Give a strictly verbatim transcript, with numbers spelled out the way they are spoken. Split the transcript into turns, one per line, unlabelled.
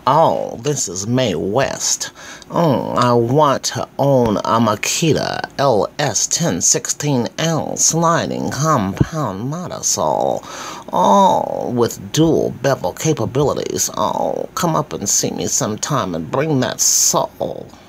Oh, this is Mae West. Oh, I want to own a Makita L S ten sixteen L sliding compound motorsaw. Oh, with dual bevel capabilities. Oh, come up and see me sometime and bring that saw.